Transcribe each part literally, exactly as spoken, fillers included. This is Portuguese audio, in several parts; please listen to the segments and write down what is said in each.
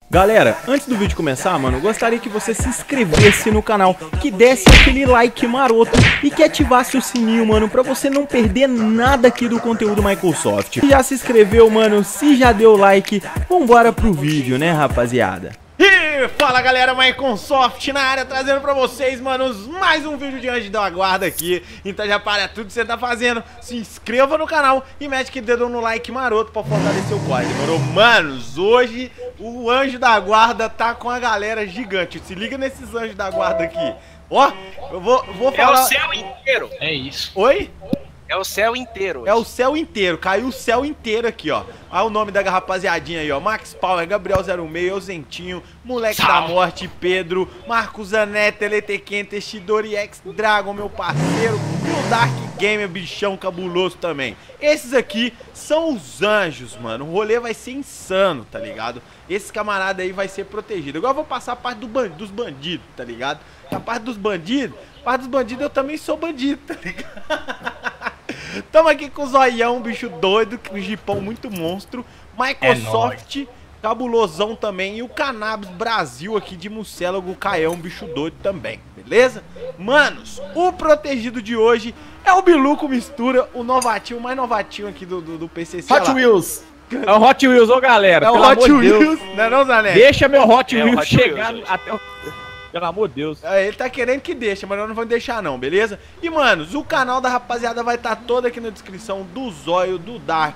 Galera, antes do vídeo começar, mano, eu gostaria que você se inscrevesse no canal, que desse aquele like maroto e que ativasse o sininho, mano, pra você não perder nada aqui do conteúdo Microsoft. Se já se inscreveu, mano, se já deu like, vambora pro vídeo, né, rapaziada? E fala galera, Microsoft na área, trazendo pra vocês, manos, mais um vídeo de Anjo da Guarda aqui. Então já para tudo que você tá fazendo, se inscreva no canal e mete aquele dedo no like maroto pra fortalecer o quadro, demorou? Manos, hoje o Anjo da Guarda tá com a galera gigante. Se liga nesses Anjos da Guarda aqui. Ó, eu vou, vou falar... É o céu inteiro. É isso. Oi? É o céu inteiro hoje. É o céu inteiro, caiu o céu inteiro aqui, ó. Olha o nome da rapaziadinha aí, ó. Max Power, Gabriel zero seis, Euzentinho, Moleque Salve. da Morte, Pedro, Marcos Zanetta, Eletequen, Testidori X Dragon, meu parceiro, e o Dark Gamer, bichão cabuloso também. Esses aqui são os anjos, mano. O rolê vai ser insano, tá ligado? Esse camarada aí vai ser protegido. Agora eu vou passar a parte do ban dos bandidos, tá ligado? A parte dos bandidos, a parte dos bandidos eu também sou bandido, tá ligado? Tamo aqui com o Zoião, bicho doido, com o Jipão muito monstro, Microsoft, é cabulosão também, e o Cannabis Brasil aqui de Mucélago, o Caião, bicho doido também, beleza? Manos, o protegido de hoje é o Biluco Mistura, o novatinho, o mais novatinho aqui do, do, do P C C. Hot lá. Wheels. É o Hot Wheels, ô galera. É o Hot Wheels, não é não, Zanetti? Deixa meu Hot Wheels é Hot chegar Wheels, até o... Pelo amor de Deus. É, ele tá querendo que deixe, mas nós não vamos deixar não, beleza? E, manos, o canal da rapaziada vai estar tá todo aqui na descrição do Zóio, do Dark,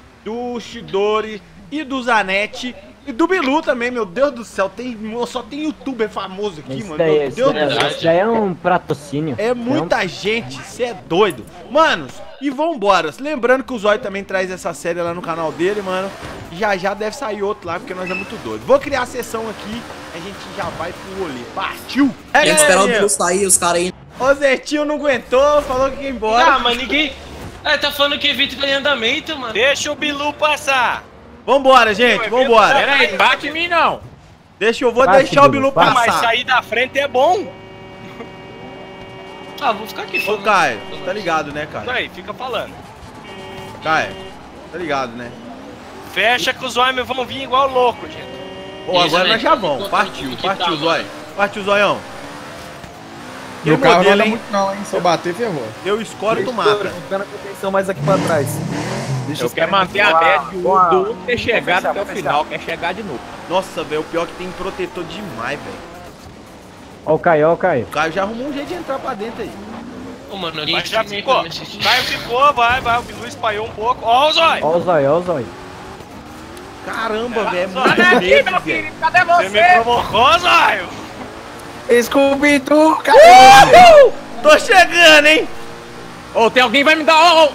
do Shidori e do Zanetti. E do Bilu também, meu Deus do céu. Tem, só tem youtuber famoso aqui, isso mano. Daí, meu Deus isso do céu. Isso já é um patrocínio. É muita é um... gente, você é doido. Manos, e vambora. Lembrando que o Zóio também traz essa série lá no canal dele, mano. Já já deve sair outro lá, porque nós é muito doido. Vou criar a sessão aqui, a gente já vai pro rolê. Partiu! É, Tem que esperar o Bilu sair, os caras aí. O Zertinho não aguentou, falou que ia embora. Ah, mas ninguém... É, tá falando que evento tá em andamento, mano. Deixa o Bilu passar. Vambora, gente, vambora. Pera aí, bate em mim não. Deixa, eu vou bate, deixar o Bilu passar. Mas sair da frente é bom. Ah, vou ficar aqui falando. Ô, Caio, tá ligado, né, Caio? Aí, fica falando. Caio, tá ligado, né? Fecha que os homens vão vir igual louco, gente. Pô, agora nós já vamos. Partiu, partiu, Zóio. Partiu, Zóião. Meu carro não anda muito não, hein? Se eu bater, ferrou. Eu escoro, tu mata. Dando atenção mais aqui pra trás. Deixa eu quero manter a média do um ter chegado até o final, quer chegar de novo. Nossa, velho, o pior é que tem protetor demais, velho. Ó o Caio, ó o Caio. O Caio já arrumou um jeito de entrar pra dentro aí. Ô, mano, a gente já ficou. O Caio ficou, vai, vai. O Bilu espalhou um pouco. Ó o Zóio. Ó o Zóio, ó o Zóio. Caramba, velho, é muito Cadê medo, meu velho. filho? Cadê você? Você me provocou, Zóio. Scooby-Doo, cara. Uhul! Tô chegando, hein? Ô, tem alguém que vai me dar... Ó, ó.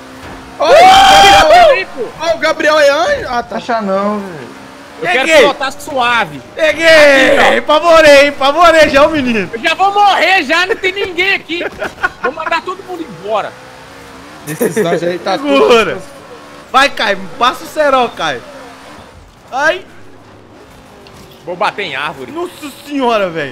Ó, o Gabriel é anjo? Ah, tá. Acha não, velho. Eu quero pilotar suave. Peguei! Pavorei, pavorei já o menino. Eu já vou morrer já, não tem ninguém aqui. Vou mandar todo mundo embora. Esses anjos aí tá segura. Tudo... Vai, Caio, passa o cerol, Caio. Ai. Vou bater em árvore. Nossa senhora, velho.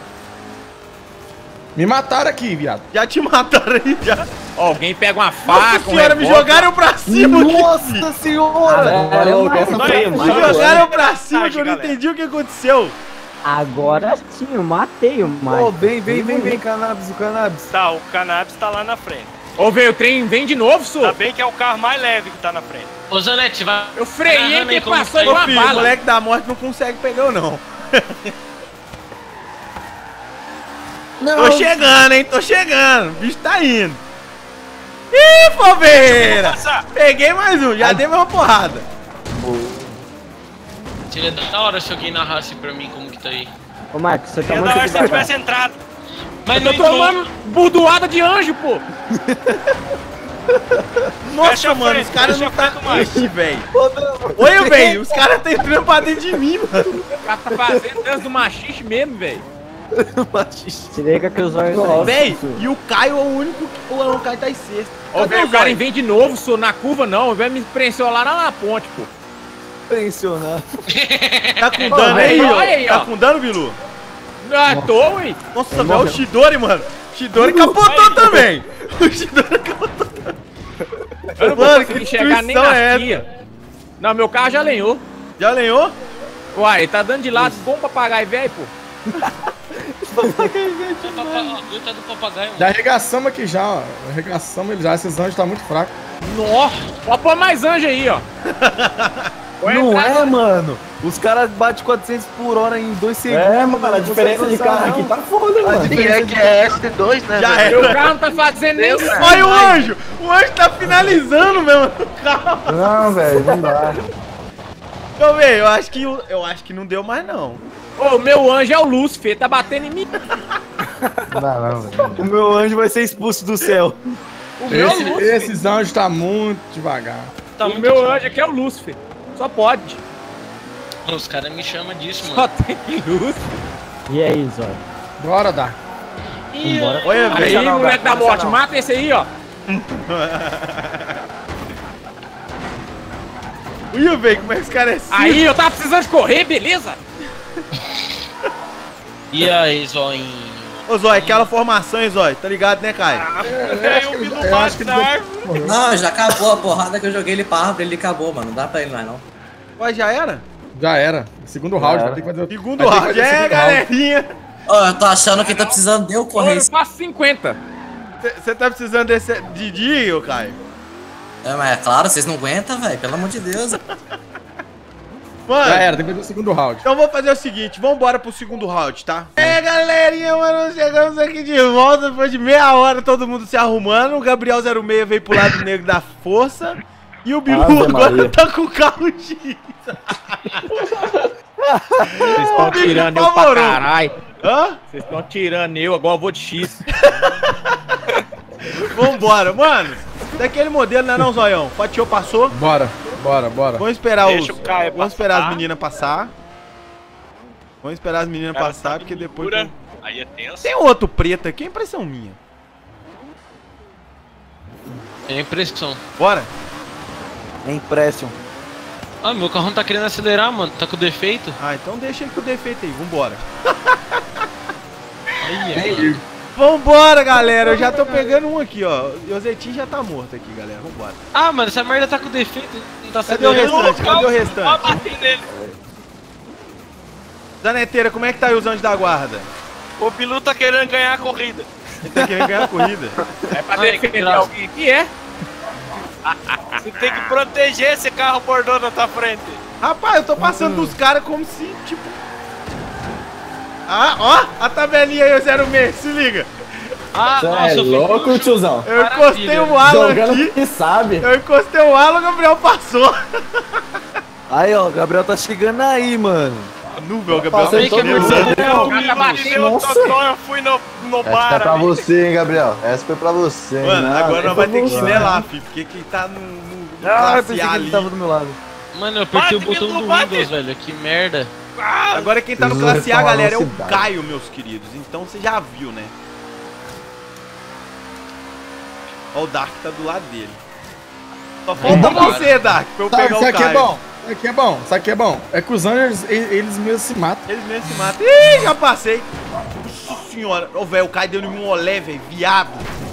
Me mataram aqui, viado. Já te mataram aí, já. Ó, alguém pega uma faca. Nossa senhora, me jogaram pra cima. Nossa senhora. Agora eu me jogaram pra cima que eu não entendi o que aconteceu. Agora sim, eu matei o Mike. Ô, vem, vem, vem, vem, Cannabis, o Cannabis. Tá, o Cannabis tá lá na frente. Ô, velho, o trem vem de novo, senhor. Tá bem que é o carro mais leve que tá na frente. Ô, Zanetti, vai... Eu freiei que passou Ô, uma filho, bala. O moleque da morte não consegue pegar eu, não. Não. Tô chegando, hein? Tô chegando. O bicho tá indo. Ih, foveira! Peguei mais um. Já Ai. dei uma porrada. Seria da hora se alguém narrasse pra mim como que tá aí. Ô, Marcos, você tá muito muito da hora se eu tivesse entrado. Mas eu tô tomando burdoada de anjo, pô. Nossa, fecha mano, frente, os caras não tá mais, velho. Oi, velho, os caras tá entrando pra dentro de mim, mano. O cara tá fazendo dança do machixe mesmo, velho. Se liga que os olhos... Véi, e o Caio é o único que... O Caio tá em sexto. Ó, velho, o cara vem de novo, sou na curva não. Vai me pressionar lá na ponte, pô. Pressionar. Tá com dano aí, ó. Aí, ó. Tá com dano, Bilu? Ah, tô, ué. Nossa, velho, o Shidori, mano. O Shidori capotou aí, também. O Shidori capotou também. Eu não vou conseguir chegar nem na tia. Não, meu carro já lenhou. Já lenhou? Uai, tá dando de lado, bom papagaio velho, pô. Luta do papagaio, Já mano. arregaçamos aqui já, ó. Arregaçamos ele já. Esses anjos tá muito fracos. Nossa, pode pôr mais anjo aí, ó. Não é, mano. Os caras batem quatrocentos por hora em dois segundos. É, mano, a diferença de carro aqui tá foda, mano. É que é S dois, né? Já velho? é. Meu carro não tá fazendo nem isso. Olha o anjo! O anjo tá finalizando mesmo no carro. Não, velho, não dá. Deixa eu ver, eu acho que, o- eu acho que não deu mais não. Ô, meu anjo é o Lúcifer, tá batendo em mim. Não dá, não, velho. O meu anjo vai ser expulso do céu. O meu Esse- Lúcifer. esses anjos tá muito devagar. Tá o muito meu difícil. anjo aqui é o Lúcifer. Só pode. Os caras me chamam disso, Só mano. tem Lúcifer. E aí, Zóio? Bora, Dark. Ih, Olha, Aí, velho. moleque da morte, mata esse aí, ó. Olha, velho, como é que esse cara é simples. Aí, eu tava precisando de correr, beleza? E aí, zoinho? Ô, Zói, aquela formação, hein, Zói? Tá ligado, né, Caio? Veio o Bilu eu acho que bate na ele- árvore. Não, já acabou a porrada que eu joguei ele pra árvore, ele acabou, mano. Não dá pra ele mais, não. Ué, já era? Já era. Segundo round, vai ter que fazer o Segundo vai ter que round. fazer o É, segundo round. galerinha. Ó, eu tô achando que tá precisando de eu Pô, correr. eu faço cinquenta. Você tá precisando desse Didi, ô Caio? É, mas é claro, vocês não aguentam, velho. Pelo amor de Deus. Mano, Já era, tem que fazer o segundo round. então vou fazer o seguinte, vambora pro segundo round, tá? É, galerinha, mano, chegamos aqui de volta, depois de meia hora todo mundo se arrumando, o Gabriel zero seis veio pro lado negro da força, e o Bilu Ave agora Maria. tá com o carro X. Vocês estão Bilu tirando eu pra apavorou. caralho. Hã? Vocês estão tirando eu, agora eu vou de X. Vambora, mano, daquele modelo, né não, Zoião? Fatiou, passou, Bora, bora, bora. vamos esperar os... Deixa o Caio Vamos esperar as passar. meninas passar. Vamos esperar as meninas Cara, passar, tá porque depois... loucura. Aí é tenso. Tem outro preto aqui, é impressão minha. É impressão. Bora? É impression. Ah, meu carro não tá querendo acelerar, mano. Tá com defeito. Ah, então deixa ele com o defeito aí, vambora. Aí, aí. Vambora, galera, eu já tô pegando um aqui, ó. E o Zetinho já tá morto aqui, galera, vambora. Ah, mano, essa merda tá com defeito. Não tá Cadê o acelerando. restante? Cadê o Ó, restante? bati nele. Zaneteira, como é que tá aí os anjos da guarda? O Bilu tá querendo ganhar a corrida. Ele tá querendo ganhar a corrida. É pra Ai, defender que graça. alguém aqui, é? Você tem que proteger esse carro bordô na tua frente. Rapaz, eu tô passando dos caras como se, tipo... Ah, ó, a tabelinha aí, o zero seis, se liga. Ah, Cê nossa, é eu fiz louco, um- tiozão. Eu Maravilha. encostei o Alan Jogando aqui, porque sabe. eu encostei o Alan, o Gabriel passou. Aí, ó, o Gabriel tá chegando aí, mano. Nuvem, o Gabriel Passei tá todo chegando. mundo. Eu cara me tá bati no Nossa. Totó, eu fui no, no Essa bar é pra ali. você, hein, Gabriel? Essa foi pra você, hein? Mano, Nada. agora nós vai ter que você. chinelar, filho, porque quem tá no, no, no Ah, eu classe pensei A que ali. ele tava do meu lado. Mano, eu apertei o Bate, botão Bilu, do bate. Windows, velho. Que merda. Agora quem tá no Precisa classe A, retomar a galera, é o velocidade. Caio, meus queridos. Então você já viu, né? Ó, o Dark tá do lado dele. Só falta você, Dark, pra eu Sabe, pegar isso o aqui é Caio. bom. Isso aqui é bom. Isso aqui é bom. É que os anjos, eles, eles mesmos se matam. Eles mesmos se matam. Ih, já passei. Nossa senhora. Ô, velho, o Caio deu em mim um olé, velho. Viado.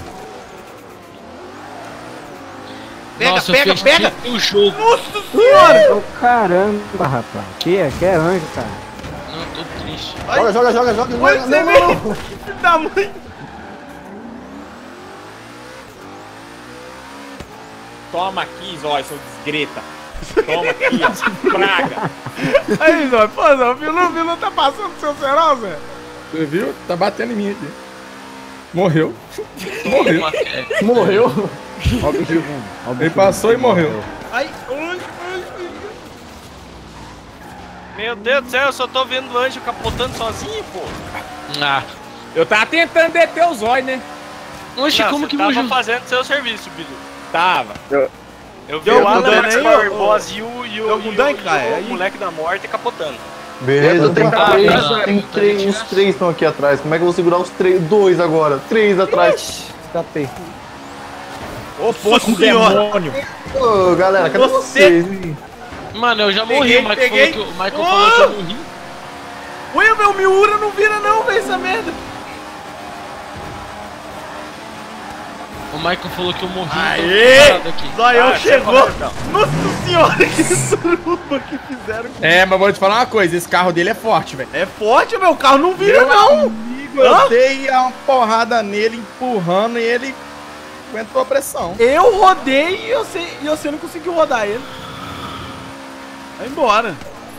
Pega, Nossa, pega, eu pega. fechei o jogo. Nossa senhora. Ô, caramba, rapaz. Que é, que é anjo, cara. Não, tô triste. Joga, joga, joga, joga. Olha joga. você Não, ver. não, não. Que filho da mãe. Toma aqui, Zói, seu desgreta. Toma aqui, ó. Praga. Aí, Zóio. Pô, Zóio, o Bilu, o Bilu tá passando do seu cerol, Zé. Você viu? Tá batendo em mim aqui. Morreu. Morreu. Uma- é, Morreu. Ele passou e morreu. Ai, ai, ai. Meu Deus do céu, eu só tô vendo o anjo capotando sozinho, pô. Ah. Eu tava tentando deter o Zói, né? Oxe, Não, como você que tava meu fazendo seu serviço, Bilu. Tava. Eu vi Deu o algum Alan dano Max aí, Power ô? Boss e o, e Deu o, algum e o, dano, e cara? o Aí? moleque da morte capotando. Beleza, tem Ah, três, ah, tem ah, três, ah, uns três estão aqui atrás. Como é que eu vou segurar os três, dois agora? Três atrás. Escapei. Ô, poxa, senhora. demônio. Ô, galera, cadê Você- vocês? hein? Mano, eu já morri. Peguei, o Michael peguei. falou que, o Michael Oh! falou que eu morri. Ué, meu Miura não vira não, velho, essa merda. O Michael falou que eu morri. Aê! Aqui. Zoião Ah, chegou. chegou, então. Nossa senhora, que suruba que fizeram. É, mas vou te falar uma coisa, esse carro dele é forte, velho. É forte, meu carro não vira, Meu não. amigo, eu Hã? dei uma porrada nele, empurrando, e ele aguentou a pressão. Eu rodei e você, e você não conseguiu rodar ele. Vai embora.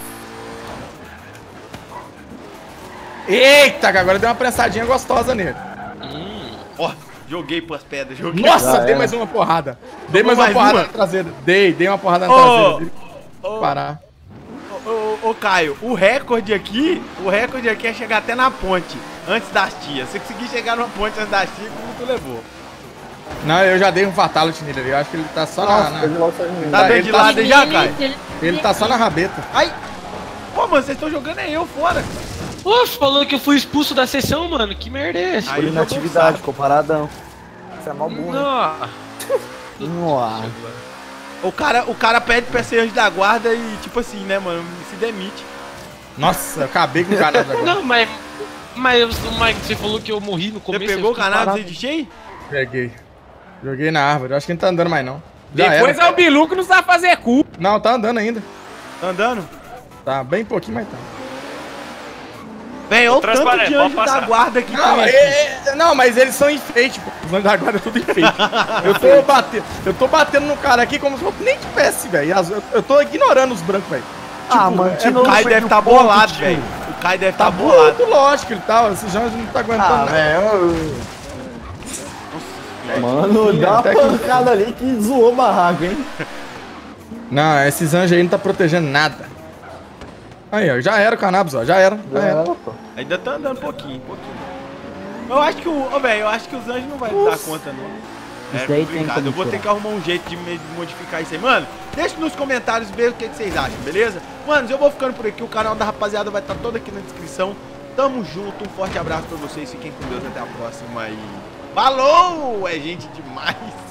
Eita, que agora deu uma prensadinha gostosa nele. Ó, joguei pras pedras, joguei. Nossa, Já dei era. mais uma porrada. Dei Tomou mais uma mais porrada uma? na traseira. Dei, dei uma porrada na Ô, traseira dele. ô, Parar. Ô, ô, ô, Caio, o recorde aqui, o recorde aqui é chegar até na ponte, antes das tias. Se conseguir chegar numa ponte antes das tias, como tu levou? Não, eu já dei um fatality nele ali. Eu acho que ele tá só Nossa, na. foi de na... logo saindo em mim. Tá dando ele de tá- lado aí já, Caio? Ele tá só na rabeta. Ai! Pô, mano, vocês estão jogando é eu fora. Pô, falou que eu fui expulso da sessão, mano. Que merda é essa? Aí Foi jogou inatividade, saco. ficou paradão. Você é mó burro. Não. Nossa. O cara, o cara pede pra ser anjo da guarda e, tipo assim, né, mano, se demite. Nossa, eu acabei com o canal agora. Não, mas. Mas o Mike, você falou que eu morri no Você começo. pegou o eu fiquei canal parado. de cheio? Peguei. Joguei na árvore. Eu acho que não tá andando mais, não. Já Depois era. é o Bilu que não sabe fazer cu. Não, tá andando ainda. Tá andando? Tá bem pouquinho, mas tá. Vem, olha o tanto Transparente, de pode anjo da passar. guarda que Não, tem é- aqui. é- não, mas eles são enfeite, pô. Os anjos da guarda é tudo enfeite. eu tô batendo. Eu tô batendo no cara aqui como se eu nem tivesse, velho. Eu, eu tô ignorando os brancos, velho. Ah, mano, é- O Caio deve estar bolado, velho. O Caio deve estar Tá bolado. bolado, lógico que ele tá. Esses anjos não tá aguentando. Ah, não. velho. velho. Mano, deu uma até que- pancada ali que zoou o barraco, hein? Não, esses anjos aí não tá protegendo nada. Aí, ó, já era o cannabis, ó, já era. Já Já era. era, pô. Ainda tá andando um pouquinho, um pouquinho. Eu acho que o. Ô, velho, eu acho que os anjos não vai dar conta, não. É Isso daí tem complicado. como Eu vou ter tirar. que arrumar um jeito de me- modificar isso aí. Mano, deixa nos comentários ver o que, que vocês acham, beleza? Manos, eu vou ficando por aqui. O canal da rapaziada vai estar todo aqui na descrição. Tamo junto. Um forte abraço pra vocês. Fiquem com Deus. Até a próxima. E. Falou! É gente demais.